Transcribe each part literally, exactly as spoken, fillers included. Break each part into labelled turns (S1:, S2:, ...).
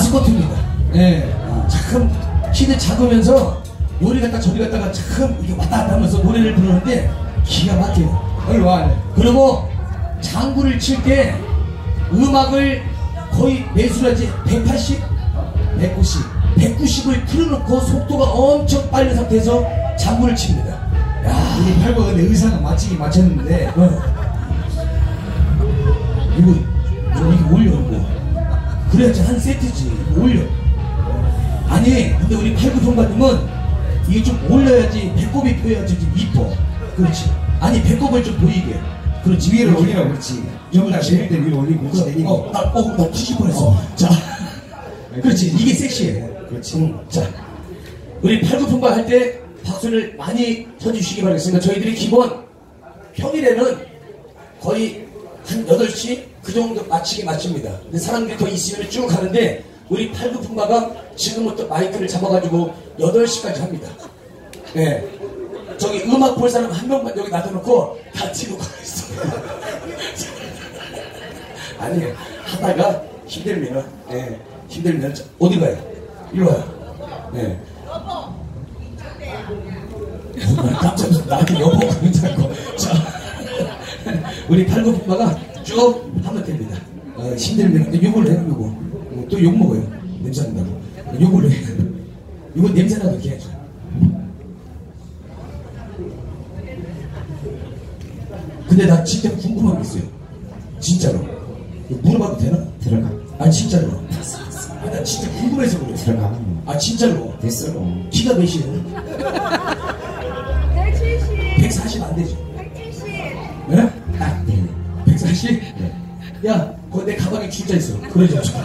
S1: 마스코트입니다. 예. 아, 참 키도 작으면서 요리 갔다 저리 갔다가 참 이렇게 왔다 갔다 하면서 노래를 부르는데 기가 막혀요.
S2: 일로 와.
S1: 그리고 장구를 칠 때 음악을 거의 매수하지 백팔십, 백구십, 백구십을 틀어놓고 속도가 엄청 빠른 상태에서 장구를 칩니다.
S2: 야, 우리 팔구 근데 의상은 맞추긴 맞췄는데
S1: 어. 이거 좀 이거 올려 이거. 그래야지 한 세트지. 이거 올려. 아니 근데 우리 팔구 통과님은 이게 좀 올려야지 배꼽이 보여야지 좀 이뻐. 그렇지. 아니 배꼽을 좀 보이게. 그렇지.
S2: 위로 올리라고 그렇지. 여기다 내릴 때 위로 올리고 그렇지. 내리고.
S1: 어, 나, 어, 나 뒤질 뻔했어.
S2: 어.
S1: 자, 그렇지. 이게 섹시해.
S2: 그렇지.
S1: 응. 자, 우리 팔구 통과 할 때 박수를 많이 쳐주시기 바라겠습니다. 저희들이 기본 평일에는 거의 한 여덟 시 그 정도 마치게 마칩니다. 근데 사람들이 더 있으면 쭉 가는데 우리 팔구 통과가 지금부터 마이크를 잡아가지고 여덟 시까지 합니다. 예. 네. 저기 음악 볼 사람 한 명만 여기 놔둬놓고 다 뒤로 가있어. 아니 하다가 힘들면 예 네. 힘들면 어디 가요? 이리 와요. 예. 네. 어, 깜짝 놀랐어. 나한테 여보가 괜찮고. 자, 우리 팔구 통과가 쭉 하면 됩니다. 어, 힘들면 요걸 해요. 요거 어, 또 욕 먹어요. 냄새 난다고. 요걸 해. 요거 냄새 나도 이렇게 해야죠. 근데 나 진짜 궁금한 게 있어요. 진짜로. 물어봐도 되나?
S3: 들어가.
S1: 아니 진짜로. 아, 나 진짜 궁금해서 그래.
S3: 들어가.
S1: 아 진짜로.
S3: 됐어.
S1: 키가 몇이에요?
S4: 백칠십.
S1: 백사십 안 되죠?
S4: 백칠십.
S1: 네?
S3: 딱 돼.
S1: 백사십?
S3: 네.
S1: 야, 그거 내 가방에 줄자 있어. 그러지 마.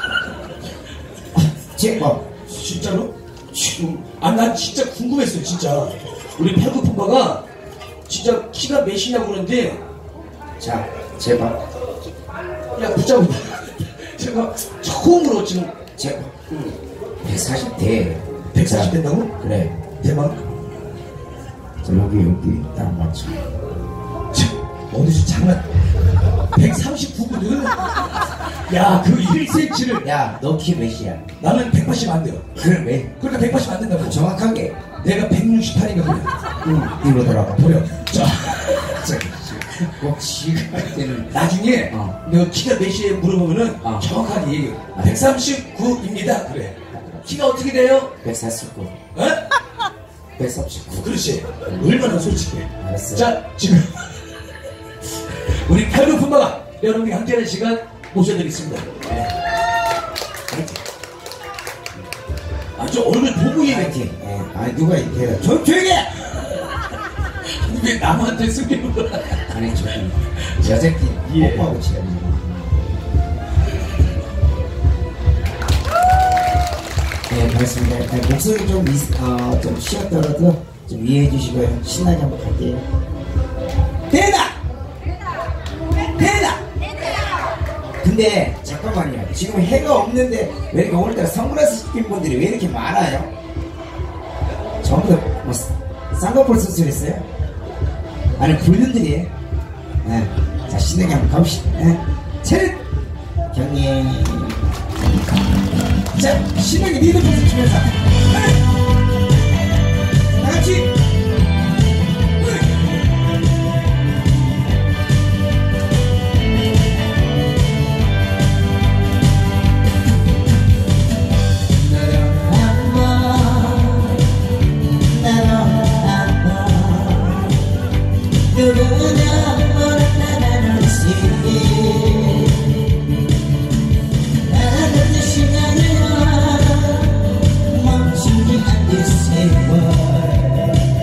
S3: 제, 어.
S1: 진짜로? 아, 난 진짜 궁금했어요, 진짜. 우리 팔구 통과가 진짜 키가 몇이냐고 그러는데,
S3: 자, 제발.
S1: 야, 붙잡고. 제가 처음으로 지금,
S3: 제발. 백사십 대.
S1: 백사십 된다고?
S3: 그래.
S1: 대박.
S3: 자, 여기, 여기. 딱 맞춰.
S1: 어디서 장난. 백삼십구거든? 야, 그 일 센티미터를.
S3: 야, 너 키 몇이야?
S1: 나는 백팔십 안 돼요.
S3: 그래, 왜?
S1: 그러니까 백팔십 안 된다고.
S3: 정확하게.
S1: 내가 백육십팔인가 그래.
S3: 응, 이리로 돌아가.
S1: 버려. 자,
S3: 꼭 지가 할 때는.
S1: 나중에
S3: 어.
S1: 내가 키가 몇이에 물어보면은
S3: 어.
S1: 정확하게 얘기해. 백삼십구입니다. 그래. 키가 어떻게 돼요?
S3: 백사십구.
S1: 어?
S3: 백삼십구.
S1: 그렇지. 얼마나 솔직해.
S3: 알았어.
S1: 자, 지금 우리 팔구 품바가 여러분이 함께하는 시간 모셔드리겠습니다. 네. 아주 얼굴 보고 얘기해.
S3: 파이팅. 예. 아니, 누가 이렇게. 조, 조용히 해!
S1: 왜 남한테 숨기는 거야?
S3: 아니, 저기. 저 새끼.
S1: 예.
S3: 오빠하고 치야 네, 반갑습니다. 일단 목소리 좀, 어, 좀 쉬었더라도 좀 이해해 주시고요. 신나게 한번 갈게요. 대다! 대다! 근데, 잠깐만요. 지금 해가 없는데, 왜 이렇게 오늘따라 선글라스 낀 분들이 왜 이렇게 많아요? 전부 다, 뭐, 쌍꺼풀 수술했어요? 아니, 불륜들이에요? 네. 자, 신나게 한번 가봅시다. 네. 차렷! 경례. 자, 신나게 리듬 포즈 치면서. 네. 다 같이. 멈추지 않는 세월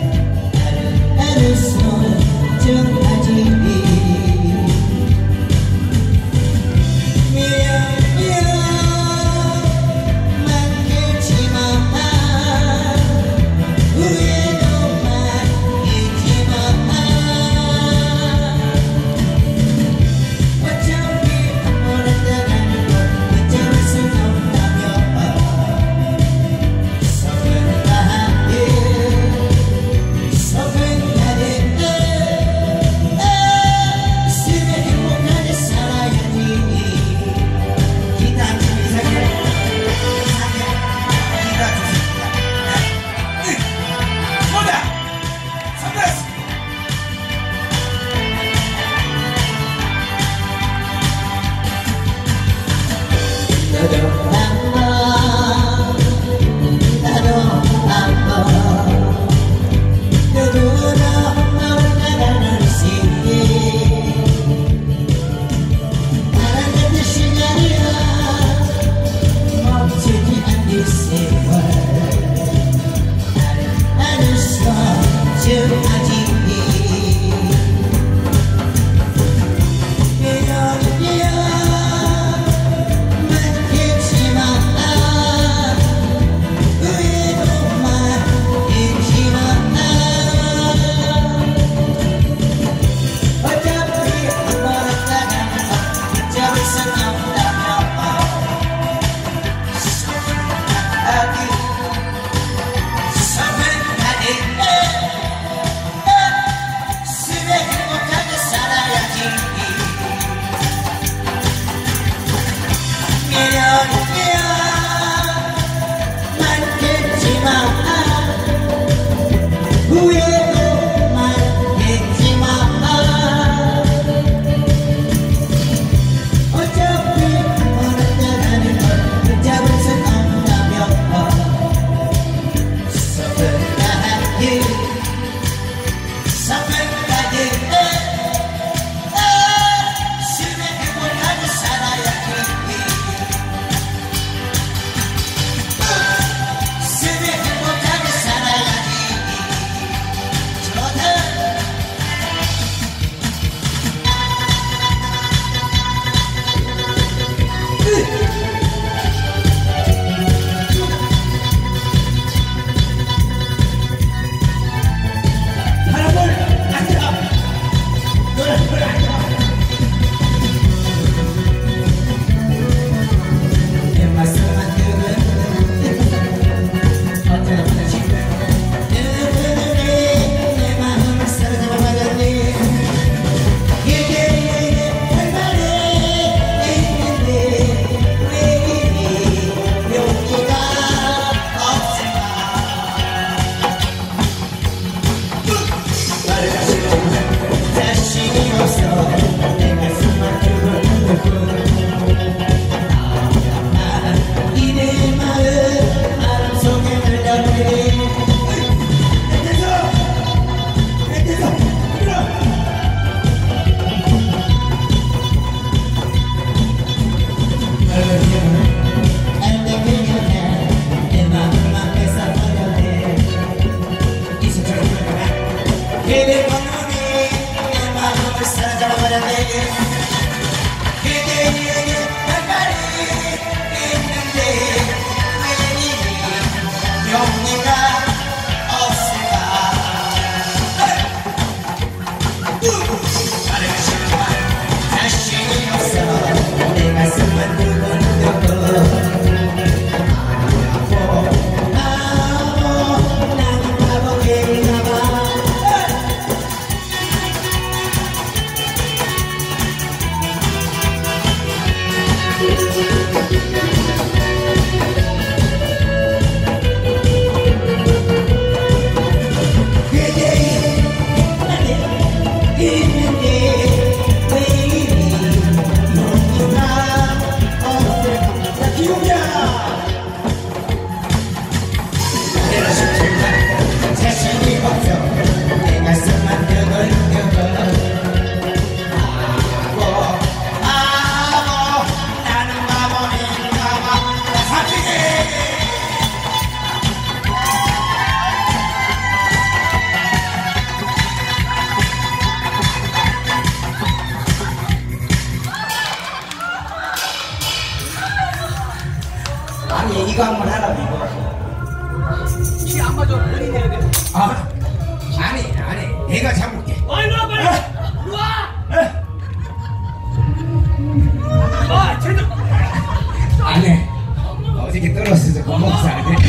S3: 아니 이거 한번 하라고 이거.
S1: 이게 안 맞아. 빨리 내야 돼.
S2: 아, 아니, 아니, 내가 잡을게.
S1: 어, 일로 와, 빨리. 일로 와. 아, 제대로.
S2: 안 해. 어저께 떨었어서 겁먹어서 안 돼.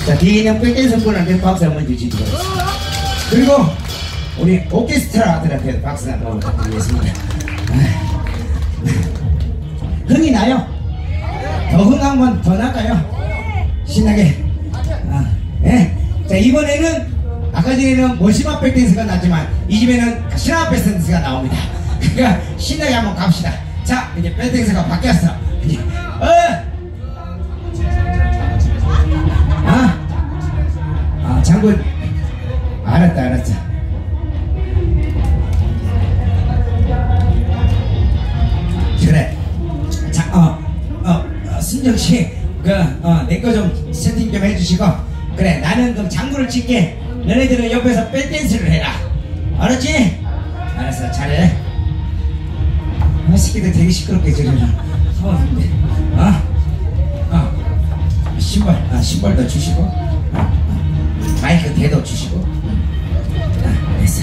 S2: 자, 뒤에 있는 백댄서 분한테 박수 한번 주시기 바랍니다. 그리고 우리 오케스트라들한테 박수 한번 부탁드리겠습니다. 흥이 나요? 더 흥 한번 더 날까요? 신나게. 아, 예. 자, 이번에는 아까 전에는 머시마 백댄스가 났지만 이 집에는 신화 백댄스가 나옵니다. 그러니까 신나게 한번 갑시다. 자, 이제 백댄스가 바뀌었어. 이제 어. 아, 아, 장군. 알았다, 알았어. 그래. 자, 어, 어, 어 순정 씨, 그, 어, 내 거 좀 세팅 좀 해주시고, 그래, 나는 그럼 장구를 칠게. 너네들은 옆에서 밴댄스를 해라. 알았지? 알았어, 잘해. 아, 새끼들 되게 시끄럽게 저러나. 서운한데. 어? 어. 신발, 아, 신발도 주시고, 어, 어. 마이크 대도 주시고. 아, 알았어.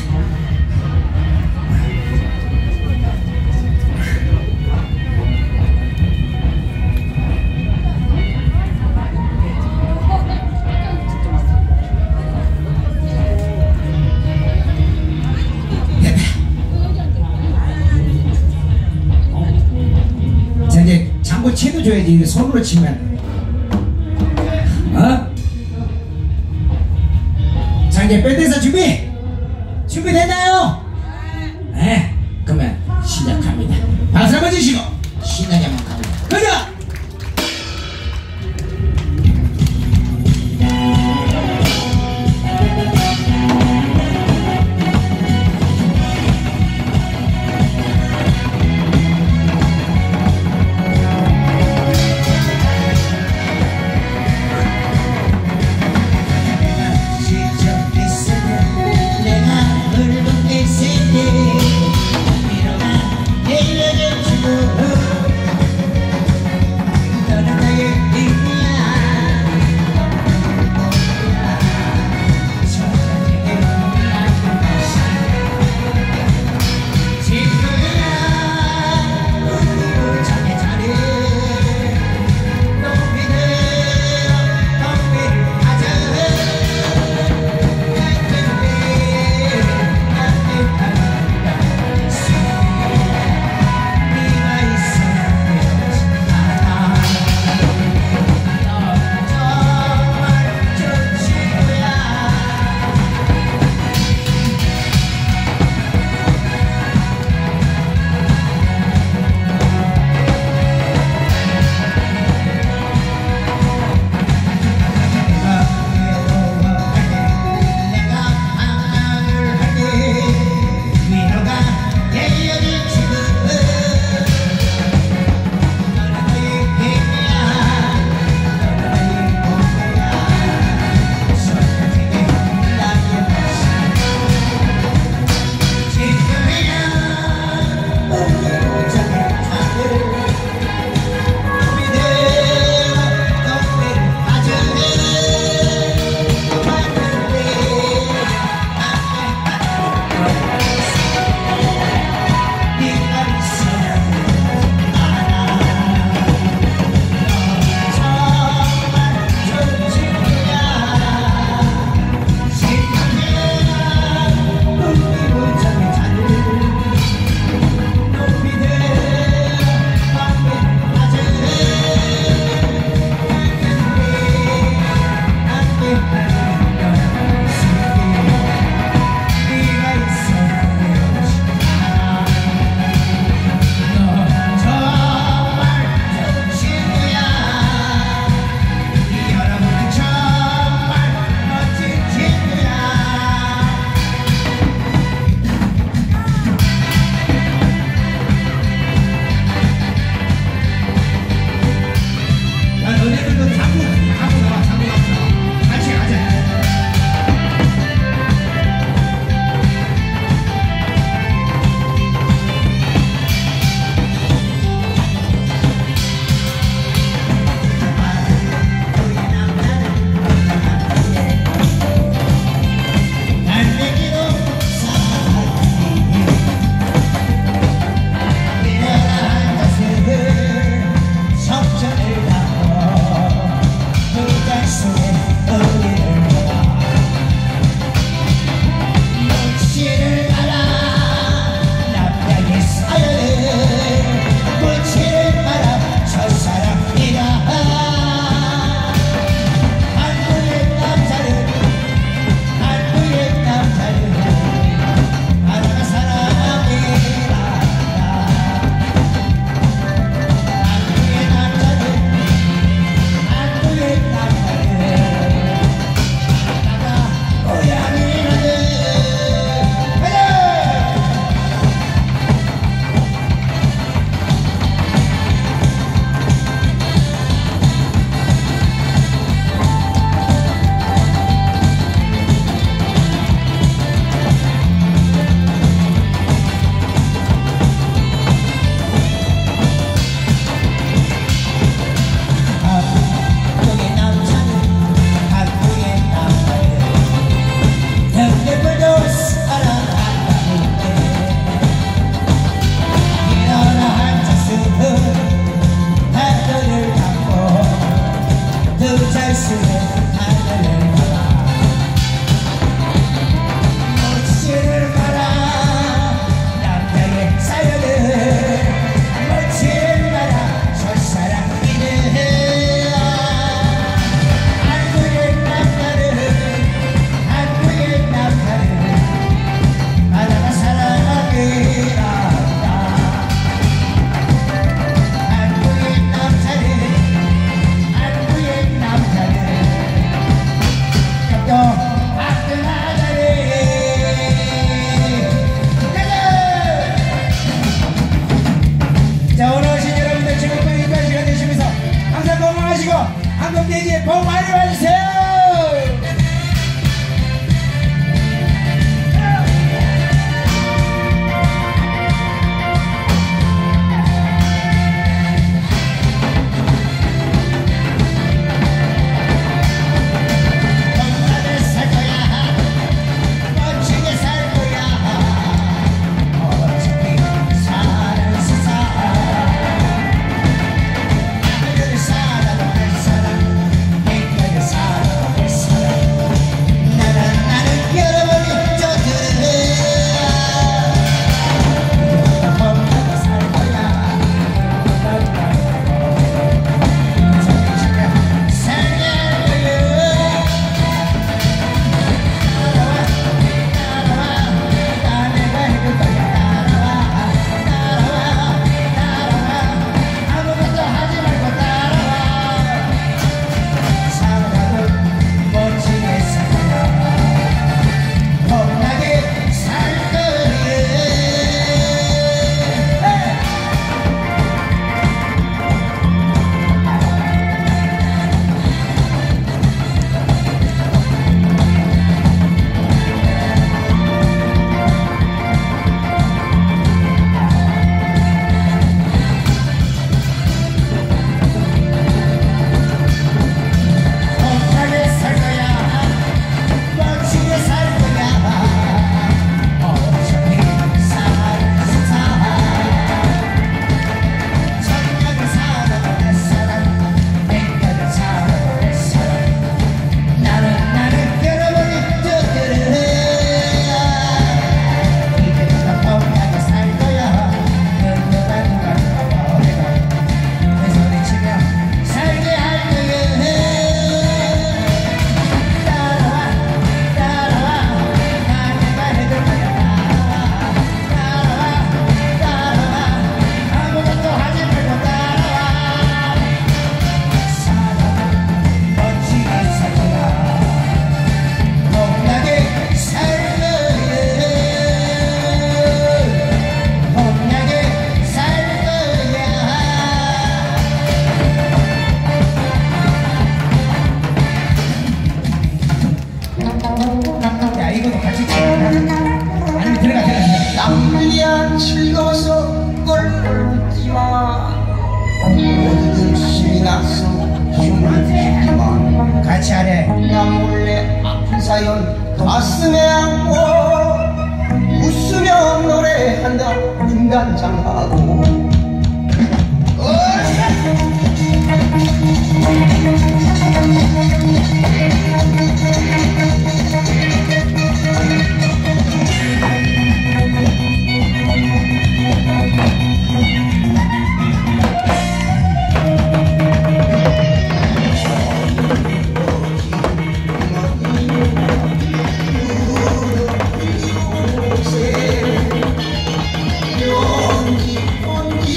S2: 자, 이제 장구 채도 줘야지. 손으로 치면 어? 자, 이제 밴드에서 준비 준비됐나요? 네. 그러면 시작합니다. 박수 한번 주시고 신나게 한번 갑니다. 가자! 한국대지에 복 많이 받으세요.
S4: 남들이야 즐거워서 꼴을 웃지마 모두들 신이 나서 흉을 죽지마
S2: 같이 하래.
S4: 나 몰래 아픈 사연 가슴에 안고 웃으며 노래한다 인간장하고 연기 연기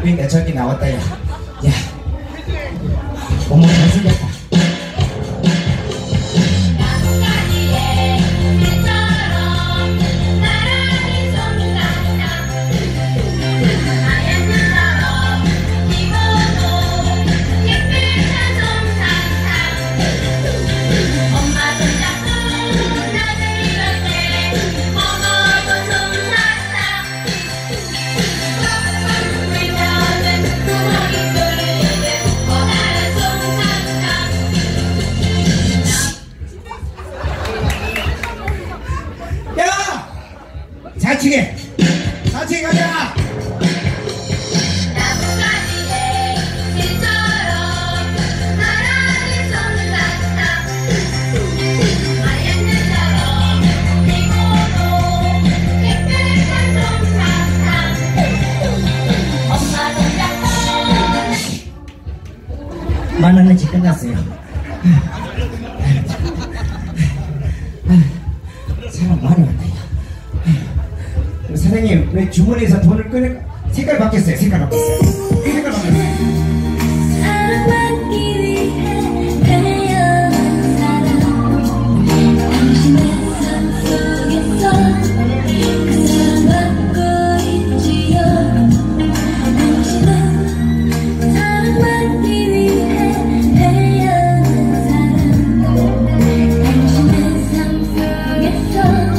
S2: 안 보인다. 저기 나왔다. 야, 야, 어머 잘생겼다. 사치게 사치게 가자. 만나는 지 끝났어요. 사람 많이 왔다. 사장님, 왜 주머니에서 돈을 꺼내? 색깔 바뀌었어요. 색깔 바뀌었어요. 색깔 바뀌었어요.
S5: 사랑받기 위해 태어난 사람, 당신의 삶 속에서 그 사랑받고 있지요. 당신은 사랑받기 위해 태어난 사람, 당신의 삶 속에서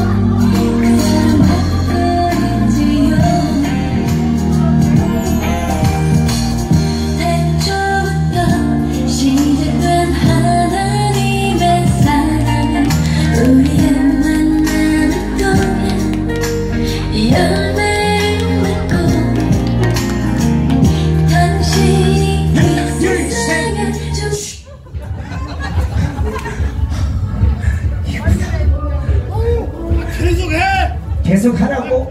S2: 계속 하라고.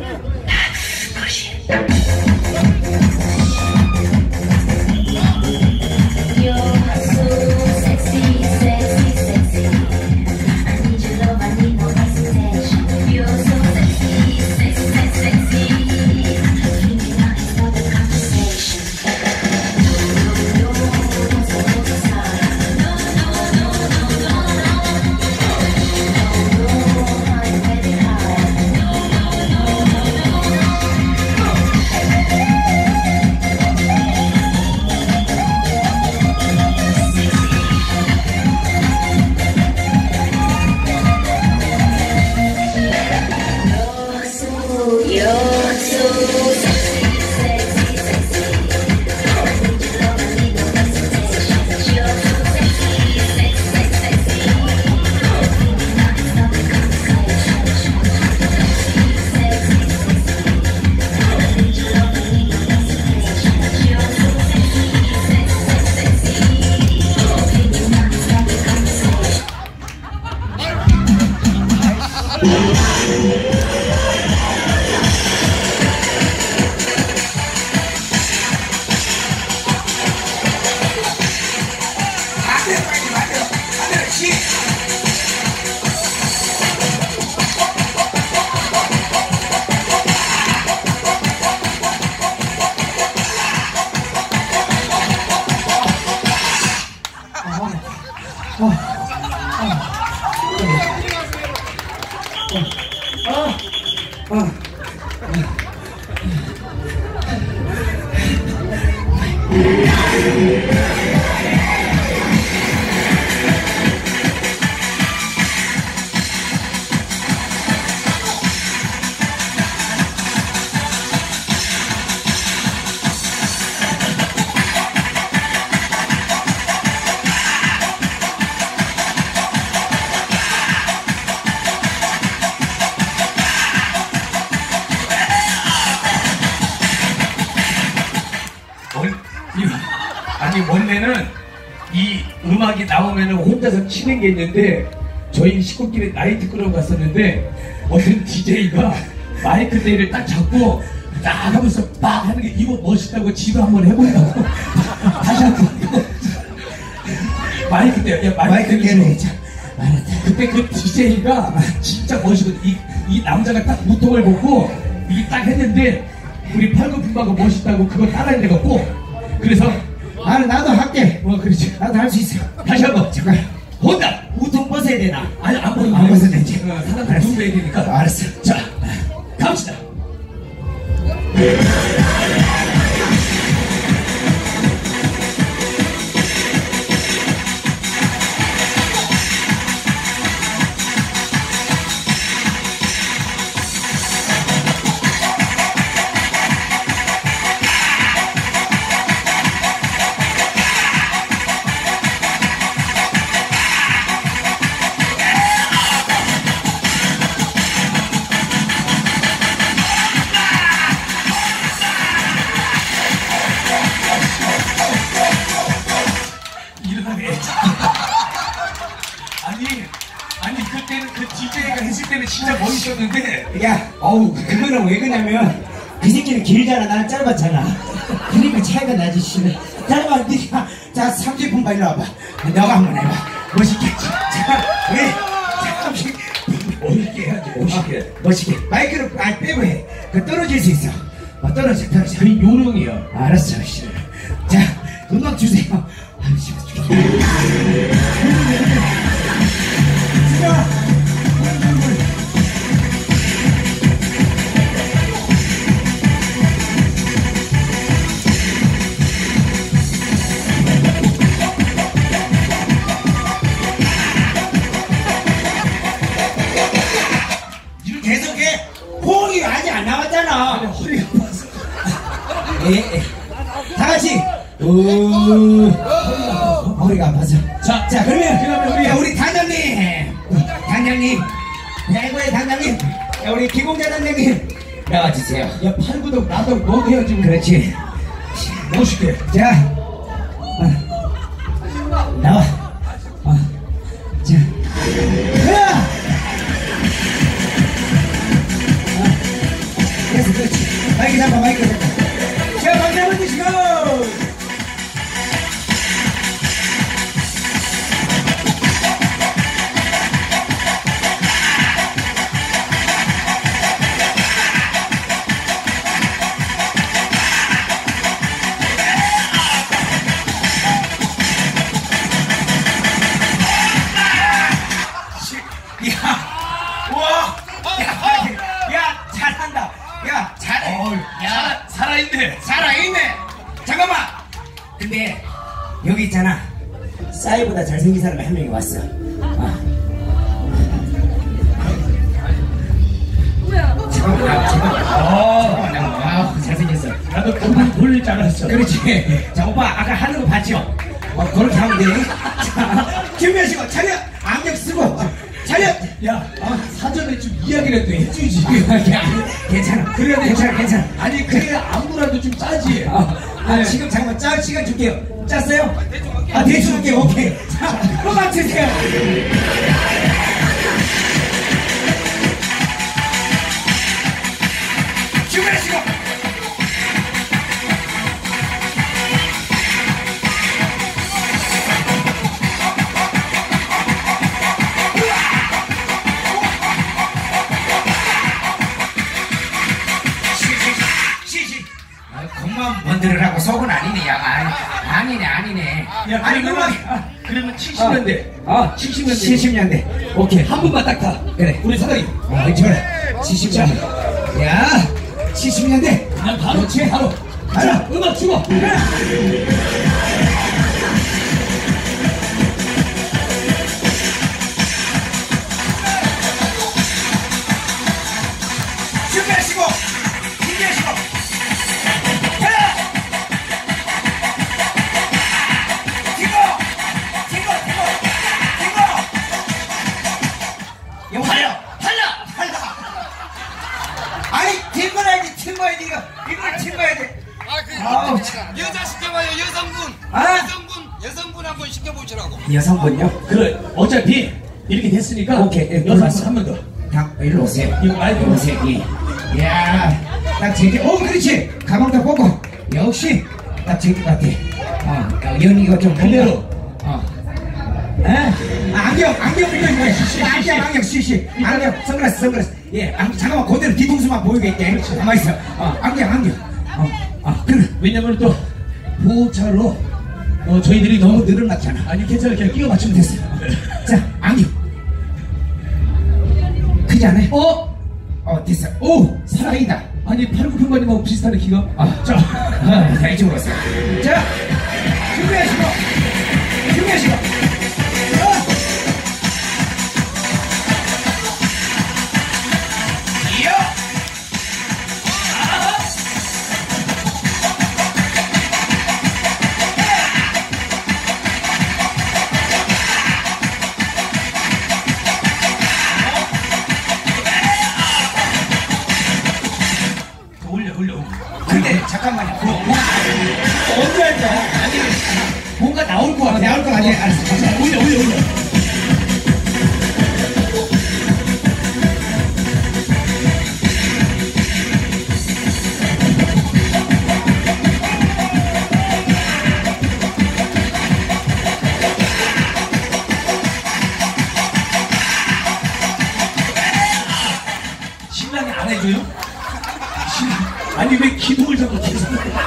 S1: 아니 원래는 이 음악이 나오면 혼자서 치는 게 있는데 저희 식구끼리 나이트 클럽 갔었는데 어떤 디제이가 마이크 대를 딱 잡고 딱 하면서 막 하는 게 이거 멋있다고 지도 한번 해보려고 다시 한번 마이크 대 야, 마이크 대를 해자 그때 그 디제이가 진짜 멋있거든. 이, 이 남자가 딱 무통을 벗고 이게 딱 했는데 우리 팔굽힌바가 멋있다고 그거 따라야 되겠고. 그래서
S2: 나는 나도 할게.
S1: 뭐 그렇지.
S2: 나도 할 수 있어.
S1: 다시 한번.
S2: 잠깐.
S1: 혼다.
S2: 우통 벗어야 되나?
S1: 아니 안 보이면
S2: 안 벗어도 되지.
S1: 어, 사람 누구해야 되니까.
S2: 알았어.
S1: 자, 갑시다. 아니, 아니 그때는 그 디제이가 했을 때는 진짜 멋있었는데.
S2: 야, 어우, 그거는 왜 그러냐면 그 새끼는 길잖아, 나는 짧았잖아. 그러니까 차이가 나지, 씨는. 짧아, 니가. 자, 삼십 분 빨리 와봐. 너가 한번 해봐. 멋있게. 자, 그래. 삼십 분.
S1: 멋있게 해야지, 멋있게.
S2: 어, 멋있게. 마이크를 아, 빼고 해. 그 떨어질 수 있어. 어, 떨어져, 떨어져.
S1: 그 요령이야.
S2: 알았어, 씨. 자, 음악 주세요. 아유, 씨. 계속해. 호응이 아직 안 나왔잖아.
S1: 아니, 허리가 아파서.
S2: 예, 예. 다 같이. 우. 허리가 아파서.
S1: 자,
S2: 자, 그러면,
S1: 그러면 우리-
S2: 자, 우리 단장님. 단장님. 대구의 단장님. 자, 우리 기공자 단장님. 나와주세요.
S1: 야, 팔구덕 나도 너 해야지.
S2: 그렇지.
S1: 멋있게.
S2: 자. 어. 나와. 어. 자. 으아! 그래서 그렇지. 마이크 잡아, 마이크 잡아. 자, 박수 한번 주시고. 야, 우와, 야, 야, 잘한다. 야, 잘해.
S1: 어,
S2: 야,
S1: 살아있네.
S2: 살아있네. 잠깐만. 근데 여기 있잖아. 싸이보다 잘생긴 사람이 한 명이 왔어. 아. 잠깐만, 잠깐만. 어, 아, 잘생겼어.
S1: 나도 금방 돌릴 줄 알았어.
S2: 그렇지. 자, 오빠 아까 하는 거 봤죠? 어, 그렇게 하면 돼. 자, 준비하시고 차렷. 안경 쓰고 차렷.
S1: 야, 아, 사전에 좀 이야기를 또 해주지.
S2: 괜찮아.
S1: 그래야 돼.
S2: 괜찮아, 괜찮아.
S1: 아니, 그래, 안무라도 좀 짜지.
S2: 아, 아,
S1: 네.
S2: 지금 잠깐만 짤 시간 줄게요. 짰어요? 아, 대충 할게요. 오케이. 자, 음악 주세요. 준비하시고. 시시. 아, 그만 번들으라고 속은 아니네, 야. 아, 아니네, 아니네.
S1: 야,
S2: 아니,
S1: 그러면,
S2: 음악이. 아,
S1: 그러면 칠십 년대.
S2: 아,
S1: 칠십 년대.
S2: 칠십 년대.
S1: 오케이, 한 번만 딱 타.
S2: 그래.
S1: 우리 사장님.
S2: 아, 저래. 칠십 년대. 야, 칠십 년대.
S1: 그냥 바로, 치 바로.
S2: 바로.
S1: 자, 음악 주고.
S2: 준비하시고. 준비하시고. 하나. 튕고. 튕고, 튕고. 튕고. 영 달려. 달려. 달려. 아니, 튕고야지, 튕고야지, 이거. 이걸 튕고야지.
S6: 아, 그
S2: 아우, 참.
S6: 여자 시켜봐요. 여성분.
S2: 아.
S6: 여성분. 여성분 한번 시켜보시라고.
S2: 여성분요?
S1: 그래, 어차피 이렇게 됐으니까.
S2: 오케이, 예,
S1: 여섯
S2: 알았어.
S1: 한번 더.
S2: 다 일로 오세요.
S1: 이거 많이
S2: 일로 오세요. 예. 야, 딱 제게. 어, 그렇지. 가방도 뽑고. 역시 딱 제게 같아. 어, 어, 연이가 좀
S1: 그대로.
S2: 어. 에? 안경, 안경 이거 이거. 안경, 안경, 쉬쉬. 안경, 선글라스, 선글라스. 예, 안, 잠깐만 그대로 뒤통수만 보이게. 가만 있어. 어, 안경, 안경. 어, 어, 그래.
S1: 왜냐면 또 보호차로 어, 저희들이 너무 늘어났잖아. 아니 괜찮아, 그냥 끼워 맞추면 됐어.
S2: 자, 안경. 크지 않아요?
S1: 어?
S2: 어, 됐어. 오, 사랑이다.
S1: 아니 팔굽혀펴기하고 비슷하네 키가.
S2: 아, 자, 아, 자, 이쪽으로 왔어. 자, 준비하시고, 준비하시고. 어. 이요.
S1: 올려 올려.
S2: 근데 잠깐만요. 뭐, 뭐, 언제 할 거야?
S1: 아니 뭔가 나올 것 같아.
S2: 나올 거 아니야? 알았어.
S1: 자, 올려 올려 올려. 신랑이 안 해줘요? 신랑. 아니 왜 기둥을 잡고 계속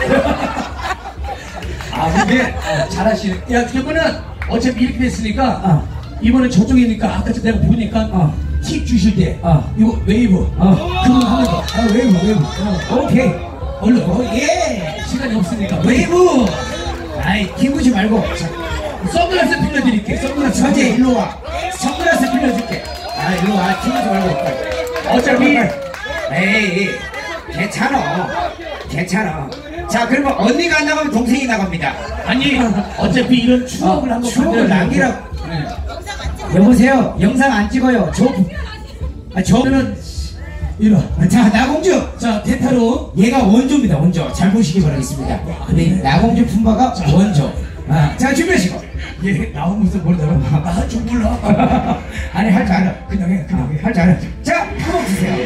S1: 아 근데 어, 잘하시네. 야 그러면은 어차피 이렇게 됐으니까
S2: 어.
S1: 이번엔 저쪽이니까 아까 내가 보니까
S2: 어.
S1: 팁 주실 때
S2: 어.
S1: 이거 웨이브
S2: 어.
S1: 그거 하는 거.
S2: 아, 웨이브, 웨이브.
S1: 어.
S2: 오케이.
S1: 얼른
S2: 오, 예.
S1: 시간이 없으니까
S2: 웨이브. 아이, 기구지 말고. 자,
S1: 선글라스 빌려드릴게. 선글라스
S2: 저제 일로 와. 선글라스 빌려줄게. 아, 일로 와. 기구지 말고.
S1: 어차피
S2: 에이, 괜찮아. 괜찮아. 자, 그러면 언니가 안 나가면 동생이 나갑니다.
S1: 아니 어차피 이런 추억을
S2: 어,
S1: 한번
S2: 추억을
S1: 만들어주려고.
S2: 남기라고.
S1: 네.
S2: 여보세요. 영상 안 찍어요. 저, 아, 저는,
S1: 이리 와.
S2: 자, 나공주.
S1: 자 대타로
S2: 얘가 원조입니다. 원조. 잘 보시기 바라겠습니다. 네, 나공주 품바가 원조. 아, 자, 준비하시고.
S1: 얘 나오면서 모르더라. 나좀 몰라.
S2: 아니, 할 줄 알아.
S1: 그냥 해 그냥 해.
S2: 할 줄 알아. 자, 한번 주세요.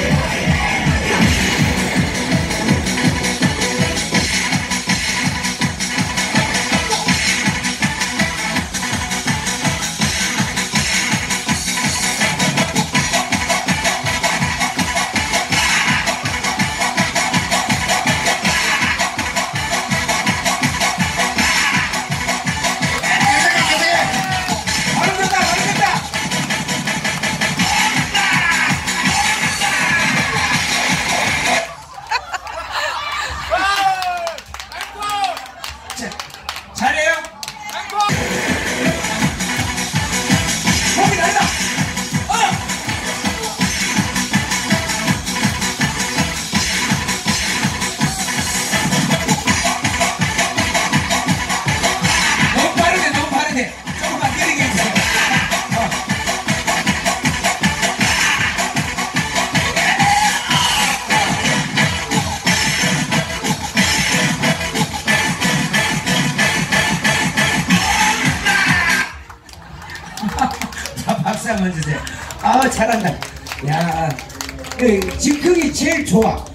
S2: 바로 된다, 바로 된다. 자, 잘해요. 호흡이 난다. 어! 너무 빠르네, 너무 빠르네. 조금만 느리게 해주세요. 어. 자, 박수 한번 주세요. 아, 잘한다. 야, 그, 즉흥이 제일 좋아.